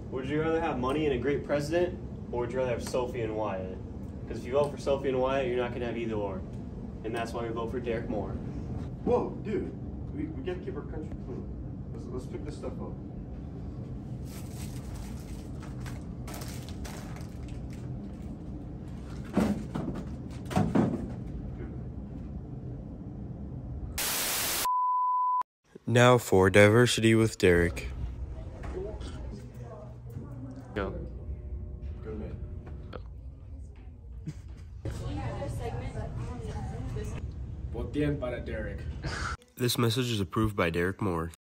Would you rather have money and a great president, or would you rather have Sophie and Wyatt? Because if you vote for Sophie and Wyatt, you're not going to have either or. And that's why we vote for Derek Moore. Whoa, dude. We gotta keep our country clean. Let's pick this stuff up. Now for Diversity with Derek. Go. Good man. Voten para Derek. This message is approved by Derek Moore.